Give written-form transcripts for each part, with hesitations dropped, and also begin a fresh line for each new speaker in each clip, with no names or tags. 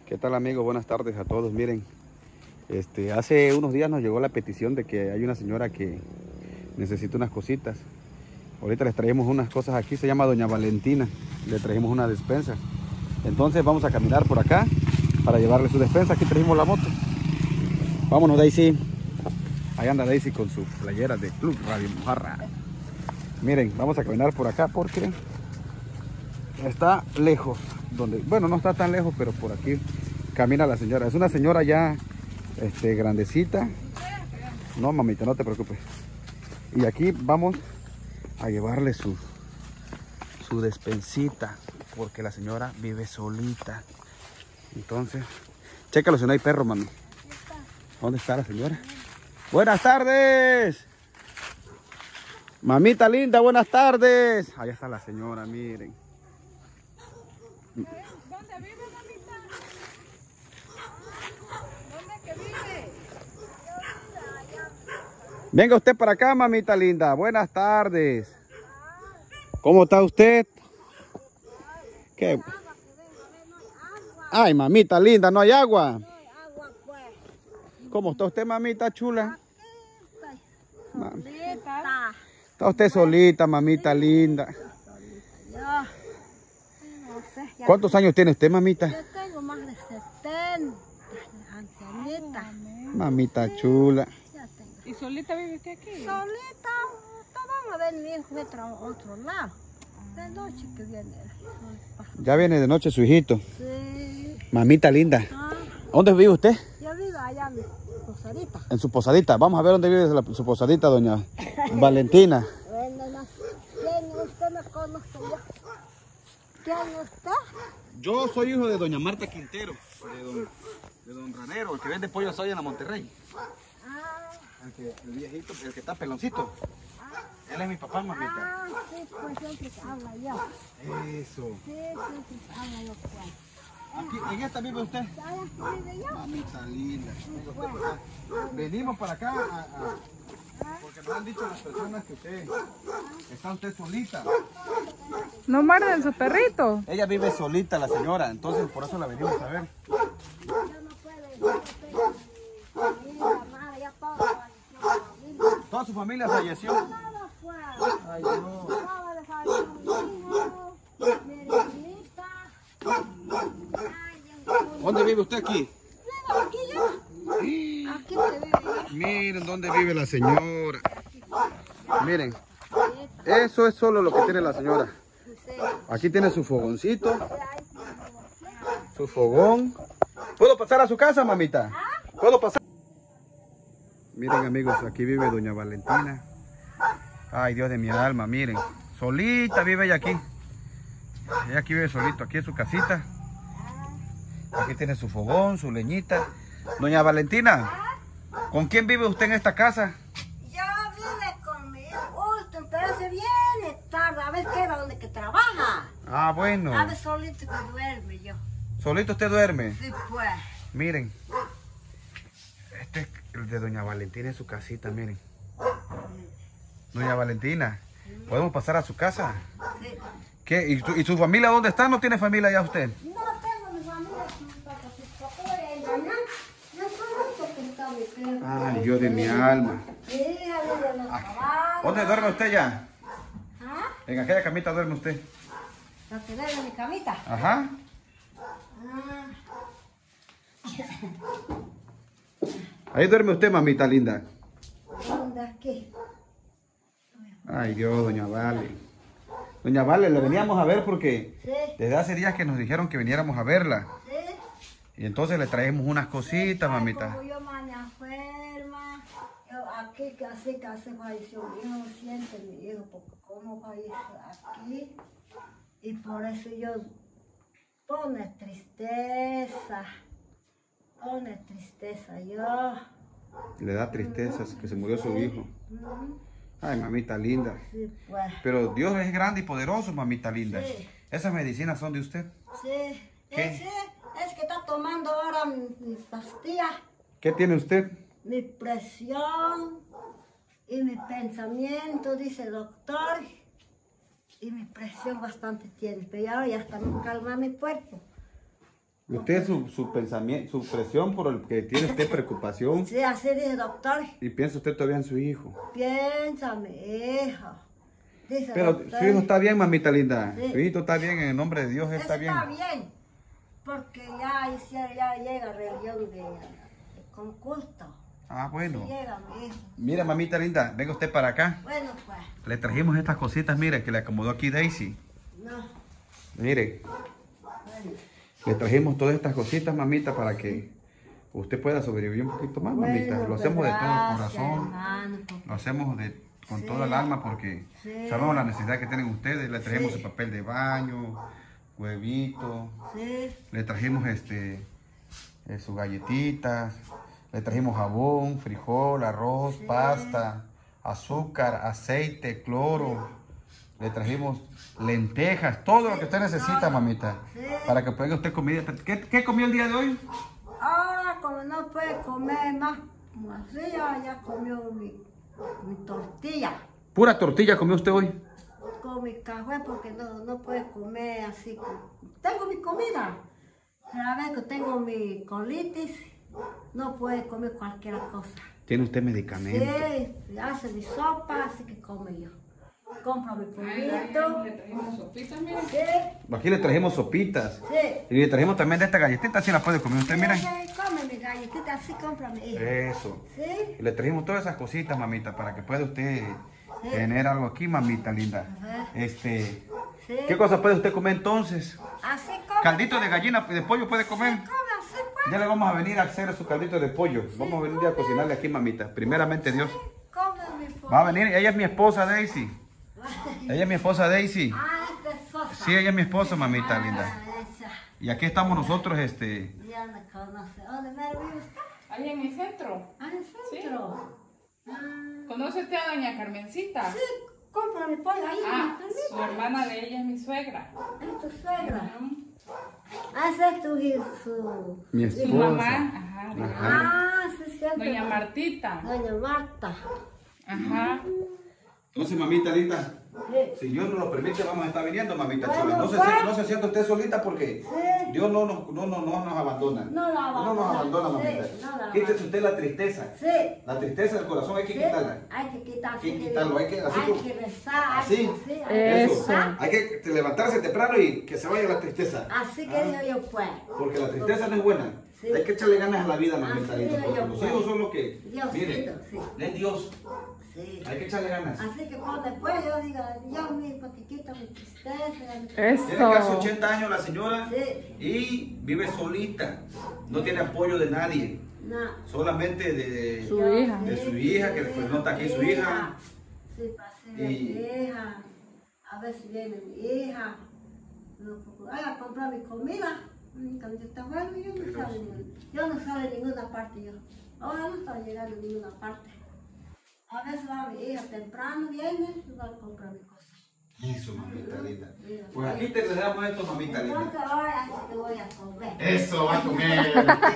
¿Qué tal, amigos? Buenas tardes a todos. Miren, hace unos días nos llegó la petición de que hay una señora que necesita unas cositas. Ahorita les traemos unas cosas aquí, se llama Doña Valentina. Le trajimos una despensa. Entonces vamos a caminar por acá para llevarle su despensa. Aquí trajimos la moto. Vámonos, Daisy. Ahí anda Daisy con su playera de Club Radio Mojarra. Miren, vamos a caminar por acá porque está lejos. Bueno, no está tan lejos, pero por aquí camina la señora. Es una señora ya grandecita. No, mamita, no te preocupes. Y aquí vamos a llevarle su despensita, porque la señora vive solita. Entonces, chécalo si no hay perro, mami. ¿Dónde está la señora? Buenas tardes. Mamita linda, buenas tardes. Allá está la señora, miren.
¿Dónde vive, mamita? ¿Dónde que vive?
Venga usted para acá, mamita linda. Buenas tardes. ¿Cómo está usted? ¿Qué? Ay, mamita linda, ¿no hay agua?
No hay agua, pues.
¿Cómo está usted, mamita chula?
Solita.
Está usted solita, mamita linda.
Yo no sé.
¿Cuántos años tiene usted, mamita?
Yo tengo más de 70. Ancianita.
Mamita chula.
Ya tengo.
¿Y solita vive usted aquí?
Solita. Vamos a ver mi hijo de otro lado. De noche que viene.
Ya viene de noche su hijito.
Sí.
Mamita linda.
Ah,
¿Dónde vive usted?
yo vivo allá en mi posadita.
En su posadita. Vamos a ver dónde vive su posadita, doña Valentina.
Bueno, ¿quién usted me conoce yo? ¿Quién usted?
Yo soy hijo de doña Marta Quintero, de don Ranero, el que vende pollo soya en la Monterrey.
Ah,
El viejito, el que está peloncito. Él es mi papá, mamita.
sí, pues siempre habla yo.
Eso.
Sí, habla yo pues.
Aquí, ¿en esta vive usted?
¿Sabes qué vive yo?
Mamita linda. Venga usted para acá. Venimos para acá porque nos han dicho las personas que está usted solita.
¿No muerden su perrito?
Ella vive solita, la señora, entonces por eso la venimos a ver.
Yo no puedo. Mira, madre, ya todo.
Toda su familia falleció.
Todo fue.
Ay, Dios.
Todo le falló mi hijo, mi hermanita. Ay, Dios.
¿Dónde vive usted aquí?
Mira, aquí yo. Aquí te vive yo.
Miren dónde vive la señora. Miren, eso es solo lo que tiene la señora. Aquí tiene su fogoncito, su fogón. ¿Puedo pasar a su casa, mamita? ¿Puedo pasar? Miren, amigos, aquí vive doña Valentina. Ay, Dios de mi alma, miren. Solita vive ella aquí. Ella aquí vive solito, aquí en su casita. Aquí tiene su fogón, su leñita. Doña Valentina, ¿con quién vive usted en esta casa?
Yo vive con mi hijo Ulton, pero se viene tarde. A ver qué va donde que trabaja.
Ah, bueno.
A ver solito que duerme yo.
¿Solito usted duerme?
Sí, pues.
Miren. Este es el de doña Valentina en su casita, miren. Doña Valentina, ¿podemos pasar a su casa?
Sí.
¿Qué? ¿Y su familia dónde está? ¿No tiene familia ya usted?
No tengo mi familia, sus papás y mamá. No conozco que está mi perro.
Ay, Dios de mi alma.
Sí, a ver de los trabajos.
¿Dónde duerme usted ya?
¿Ah?
En aquella camita duerme usted.
¿La tenés en mi camita?
Ajá.
Ah.
Ahí duerme usted, mamita linda.
¿Dónde aquí?
Ay, Dios, doña Vale. Doña Vale, la veníamos a ver porque
Sí,
desde hace días que nos dijeron que viniéramos a verla.
sí.
Y entonces le traemos unas cositas,
Ay,
mamita.
como yo me enferma, yo aquí que hace falleció mi hijo, siente mi hijo, porque como falleció aquí, y por eso yo pone tristeza yo.
Le da tristeza que se murió su hijo.
Ujú.
Ay, mamita linda.
Sí, pues,
Pero Dios es grande y poderoso, mamita linda.
Sí.
¿Esas medicinas son de usted?
sí,
¿Qué?
ese es que está tomando ahora mis pastillas.
¿Qué tiene usted?
Mi presión y mi pensamiento, dice el doctor, y mi presión bastante tiene, pero ahora ya está muy calma mi cuerpo.
Usted, su pensamiento, su presión por el que tiene usted preocupación.
Sí, así dice doctor.
Y piensa usted todavía en su hijo.
Piensa, mi hijo. Dice
Pero
doctor.
su hijo está bien, mamita linda.
Sí.
Su hijo está bien, en el nombre de Dios él
Eso
está bien.
está bien. Porque ya llega religión de con culto.
Ah, bueno.
Sí llega mi hijo.
Mira, mamita linda, venga usted para acá.
Bueno, pues.
Le trajimos estas cositas, mire, que le acomodó aquí Daisy.
No.
Mire,
Bueno.
le trajimos todas estas cositas, mamita, para que usted pueda sobrevivir un poquito más, mamita.
Bueno,
Lo hacemos de todo
gracias,
corazón.
hermano.
Lo hacemos con
Sí.
todo el alma porque
Sí.
sabemos la necesidad que tienen ustedes. Le trajimos
Sí.
el papel de baño, huevito,
Sí.
le trajimos sus galletitas, le trajimos jabón, frijol, arroz,
Sí.
pasta, azúcar, aceite, cloro. Le trajimos lentejas, todo lo que usted necesita,
todo.
mamita,
Sí.
para que pueda usted comida. ¿Qué comió el día de hoy?
Ahora, como no puede comer más, así ya comió mi tortilla.
Pura tortilla comió usted hoy.
Con mi café porque no puede comer así. Tengo mi comida. Pero a ver que tengo mi colitis, no puede comer cualquier cosa.
Tiene usted medicamento.
Sí, hace mi sopa, así que come yo. Compro mi
Ay,
pollito.
le trajimos sopitas, mira.
Sí,
Aquí le trajimos sopitas.
sí.
Y le trajimos también de esta galletita, si la puede comer usted, miren.
Sí, come mi galletita, así compra mi hija.
Eso.
Sí,
Y le trajimos todas esas cositas, mamita, para que pueda usted tener algo aquí, mamita linda.
Ajá.
Sí.
sí.
cosa puede usted comer entonces?
Así come.
Caldito de gallina, de pollo puede comer.
Come así, pues.
Ya le vamos a venir a hacer su caldito de pollo. Vamos a venir a cocinarle aquí, mamita. Primeramente Dios.
Come mi pollo.
Va a venir, ella es mi esposa Daisy. Ella es mi esposa Daisy.
Ah, esta es Sosa.
Sí, ella es mi esposa, mamita linda.
Ah, esa.
Y aquí estamos nosotros,
Ya me conoce. ¿Dónde me vive usted?
Ahí en el centro.
Ah, en el centro. Ah,
¿Conoce usted a doña Carmencita?
sí, compra mi pollo ahí.
Ah,
en
su hermana de ella es mi suegra.
Es tu suegra.
Ujú.
Ah, esa es tu su...
Mi
Su
esposa.
mamá, ajá.
Ajá.
Ah, sí, sí.
Doña Martita.
Doña Marta.
Ajá.
Entonces, mamita linda,
Sí.
si Dios nos lo permite, vamos a estar viniendo, mamita
Bueno,
chula.
pues.
No se sienta usted solita porque
Sí.
Dios no nos abandona.
No la abandona.
nos abandona,
Sí,
mamita.
no la
Quítese
abandona.
usted la tristeza.
Sí.
La tristeza del corazón hay que
Sí,
quitarla.
hay que quitar.
Hay que quitarlo, hay que- así
hay
como-
que rezar.
así.
Hay que, sí, hay que
Eso.
rezar.
Hay que levantarse temprano y que se vaya la tristeza.
Así que digo yo, pues.
Porque la tristeza no es buena.
Sí.
Hay que echarle ganas a la vida, mamita
Así
linda.
digo
Porque
yo,
los
pues.
hijos son los que.
Diosito,
Mire,
sí.
es Dios.
Sí.
Hay que echarle ganas.
Así que cuando después yo diga, Dios mío, porque quita mi tristeza.
Tiene casi
Eso.
80 años la señora
Sí.
y vive solita. No tiene apoyo de nadie.
No.
Solamente de
Su hija.
De su hija, que después no está aquí su hija.
Sí, pasé
Y-
mi hija. A ver si viene mi hija. Ay, a comprar mi comida. Cuando está bueno, yo no sale de ninguna parte yo. Ahora no está llegando a ninguna parte. A veces va mi hija temprano, viene y va a comprar mi cosa.
Eso, mamita linda.
Mira.
Pues aquí te le damos esto, mamita
Entonces
linda.
ahora sí que voy a comer.
Eso va a comer.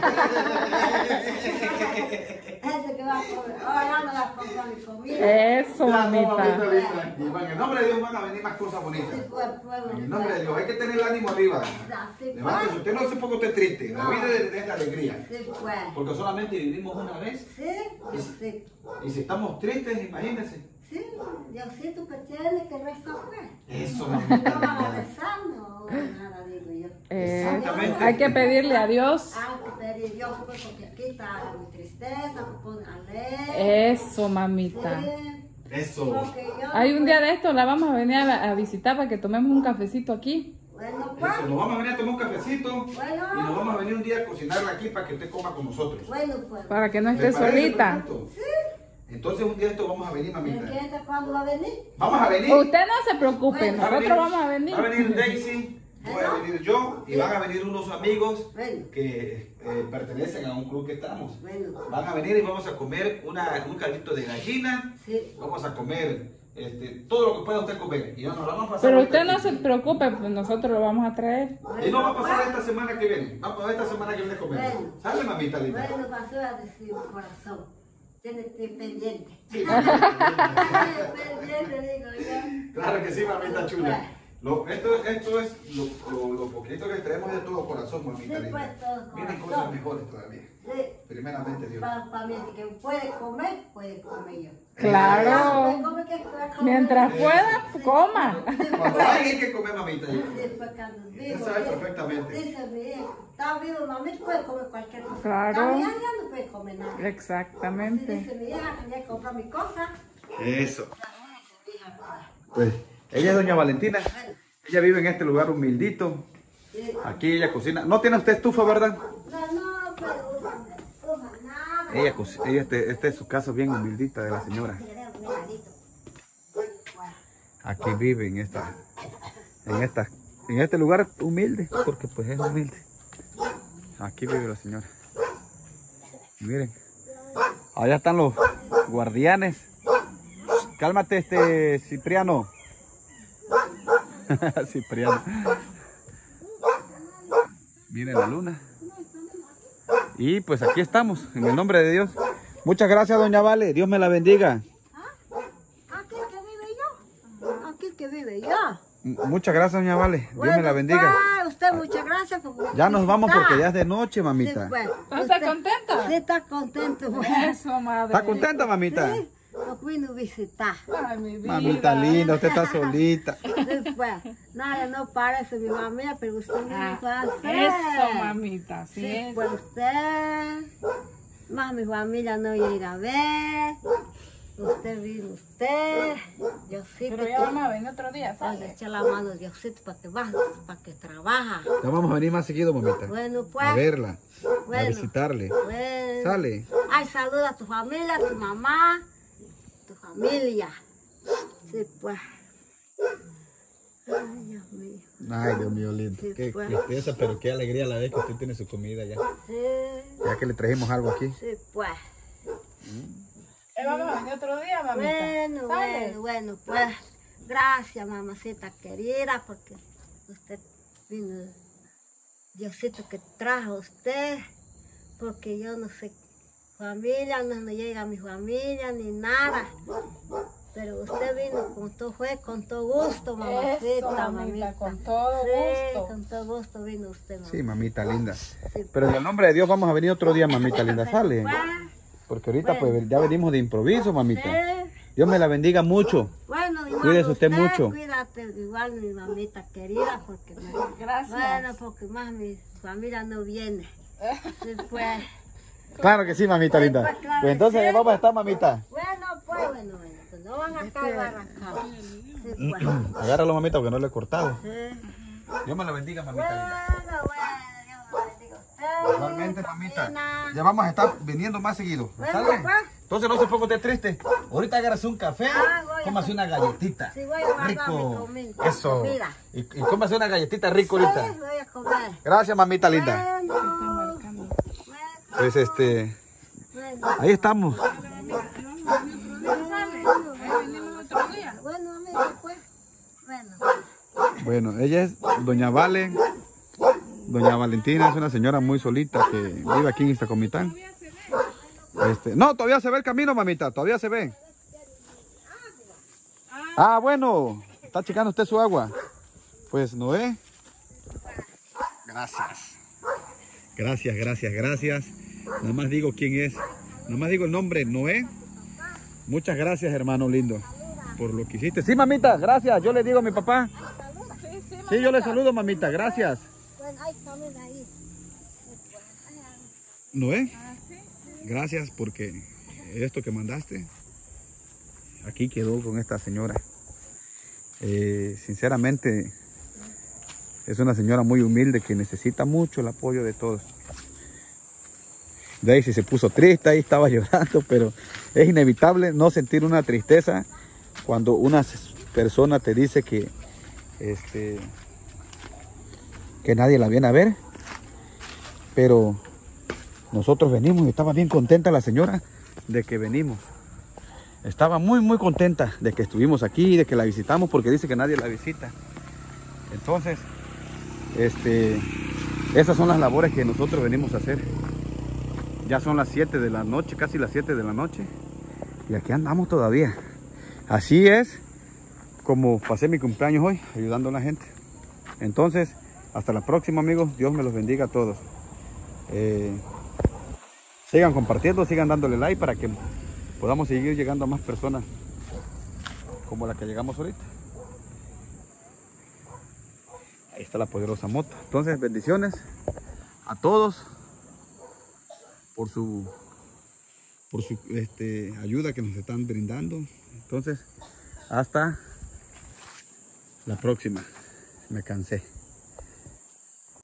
Ese que va a comer. Ahora no va a comprar mi comida.
Eso,
Ya, no,
mamita.
linda. Y en el nombre de Dios van a venir más cosas
Sí,
bonitas.
fue,
En el nombre de Dios, hay que tener el ánimo arriba.
Así
Levántese,
fue.
usted no se ponga usted triste. La
No.
vida es la alegría.
Sí fue.
Porque solamente vivimos una vez.
Sí, Diosito.
Y si estamos tristes, imagínense.
Sí, Diosito que tiene que rezar pues.
Eso,
No
mamita
van a
linda.
rezar, no, nada digo yo.
Exactamente.
Hay que pedirle a Dios.
Hay que pedir a Dios pues, porque quita mi tristeza, me pone alegre.
Eso, mamita.
Sí,
Eso.
porque yo,
Hay un día de esto, la vamos a venir a visitar para que tomemos un cafecito aquí.
Bueno, pues.
Eso, nos vamos a venir a tomar un cafecito
Bueno.
y nos vamos a venir un día a cocinarla aquí para que usted coma con nosotros.
Bueno, pues.
Para que no
¿Le
esté
parece,
solita.
perfecto? Entonces un día esto vamos a venir,
¿Y
mamita.
quién cuándo va a venir?
Vamos a venir.
Usted no se preocupe,
Bueno.
nosotros vamos a venir.
Va a venir Daisy, voy a venir yo y van a venir unos amigos
Bueno,
que pertenecen a un club que estamos.
bueno.
Van a venir y vamos a comer un caldito de gallina.
Sí.
Vamos a comer todo lo que pueda usted comer. Y nos la vamos a pasar.
Pero
ahorita
usted no
aquí.
se preocupe, pues nosotros lo vamos a traer.
Y no va a pasar esta semana que viene. Va a pasar esta semana que viene a comer.
Bueno.
¿Sale, mamita linda?
Bueno, pasó a decir corazón. Tiene que estar pendiente.
Sí.
Pendiente, digo yo.
Claro que sí, mamita chula. Esto es lo poquito que traemos de todo corazón, mamita
Sí,
linda.
pues, todo
Vienen
corazón.
cosas mejores todavía.
Sí.
Primeramente Dios.
Para mí, que puede comer yo.
Claro.
Come, que puede comer.
Mientras pueda, coma.
Cuando hay que comer, mamita.
Sí, pues, cuando vivo,
Usted sabe perfectamente.
Dice mi hijo, está vivo, mami, puede comer cualquier cosa.
Claro.
Caminar ya no puede comer nada. Así
Exactamente.
dice mi hija, que ya compra mi cosa.
Eso.
Ya dice mi hija,
Pues, ella es doña Valentina. Ella vive en este lugar humildito.
sí.
Aquí ella cocina. No tiene usted estufa, ¿verdad?
No, pero usa nada.
Ella este es su casa bien humildita de la señora. Aquí vive en este lugar humilde, porque pues es humilde. Aquí vive la señora. Miren, allá están los guardianes. Cálmate, Cipriano. Cipriano. Miren la luna. Y pues aquí estamos, en el nombre de Dios. Muchas gracias, doña Vale. Dios me la bendiga.
Aquí que vive yo. Aquí que vive yo.
Muchas gracias, doña Vale. Dios me la bendiga.
Pues, usted muchas gracias por
Ya nos vamos
visitar.
porque ya es de noche, mamita.
Sí, pues.
¿No está contenta?
Sí, está contento. Pues.
Eso, madre.
¿Está contenta, mamita?
Sí, nos vino a visitar.
Ay, mi vida.
Mamita linda, usted está solita.
Después, nada, no parece mi mamá, pero usted me dijo hacer.
Eso, mamita, así
Sí,
es.
pues usted, más mi familia no llega a ver. Usted vino, Diosito.
Pero ya vamos a venir otro día,
Le
¿sabes?
echa la mano a Diosito para que baje, para que trabaja.
Ya vamos a venir más seguido, mamita.
Bueno, pues.
A verla, a
Bueno.
visitarle.
Bueno.
Sale.
Ay, saluda a tu familia, a tu mamá, tu familia. Sí, pues. Ay, Dios mío.
Ay, Dios mío, lindo.
Sí,
Qué
pues.
tristeza, pero qué alegría a la vez que usted tiene su comida ya.
Sí,
Ya que le trajimos algo aquí.
sí, pues.
Vamos a venir otro día, mamita.
Bueno,
¿Sale?
bueno, pues. Gracias, mamacita querida, porque usted vino. Diosito que trajo a usted, porque yo no sé, familia, no llega a mi familia ni nada. Pero usted vino con todo gusto, mamacita,
Eso, mamita,
mamita.
con todo
Sí,
gusto.
con todo gusto vino usted, mamá.
Sí, mamita linda.
Sí,
Pero en el nombre de Dios vamos a venir otro día, mamita linda. Sale.
pues,
Porque ahorita pues ya venimos de improviso, mamita.
sí.
Dios me la bendiga mucho.
Bueno, igual
Cuídese usted mucho.
Cuídate igual mi mamita querida, porque
Gracias.
bueno, porque más mi familia no viene. Sí, pues.
Claro que sí, mamita linda.
pues, claro
Pues entonces
que sí.
ya vamos a estar, mamita.
Bueno, pues no van a acabar acá. Sí, pues.
Agárralo, mamita, porque no le he cortado.
Sí.
Dios me la bendiga, mamita linda.
Bueno, Dios me bendiga a usted.
Igualmente, mamita.
Nena.
Ya vamos a estar viniendo más seguido.
Bueno,
¿Sale?
pues.
Entonces no se ponga usted triste. Ahorita agárrese un café,
Voy a
cómase una galletita.
Sí, voy a guardar
Rico.
mi
Eso.
comida.
Y cómase una galletita rico
Sí,
ahorita.
voy a comer.
Gracias, mamita linda.
Bueno,
Pues
bueno.
ahí estamos.
Bueno, amigo, pues. Bueno.
Bueno, ella es doña Vale. Doña Valentina es una señora muy solita que vive aquí en Iztacomitán. No, todavía se ve el camino, mamita, todavía se ve. Ah, bueno, está checando usted su agua. Pues Noé. Gracias. Gracias. Nada más digo quién es. Nada más digo el nombre, Noé. Muchas gracias, hermano lindo, por lo que hiciste. Sí, mamita, gracias. Yo le digo a mi papá. Sí, yo le saludo, mamita, gracias.
Bueno, ahí comen ahí.
Noé, gracias porque esto que mandaste aquí quedó con esta señora. Sinceramente es una señora muy humilde que necesita mucho el apoyo de todos. Daisy se puso triste, ahí estaba llorando, pero es inevitable no sentir una tristeza cuando una persona te dice que nadie la viene a ver. Pero nosotros venimos y estaba bien contenta la señora de que venimos. Estaba muy contenta de que estuvimos aquí, de que la visitamos, porque dice que nadie la visita. Entonces, esas son las labores que nosotros venimos a hacer. Ya son las 7 de la noche, casi las 7 de la noche. Y aquí andamos todavía. Así es como pasé mi cumpleaños hoy, ayudando a la gente. Entonces, hasta la próxima, amigos. Dios me los bendiga a todos. Sigan compartiendo, sigan dándole like para que podamos seguir llegando a más personas como la que llegamos ahorita. Ahí está la poderosa moto. Entonces, bendiciones a todos por su ayuda que nos están brindando. Entonces, hasta la próxima. Me cansé.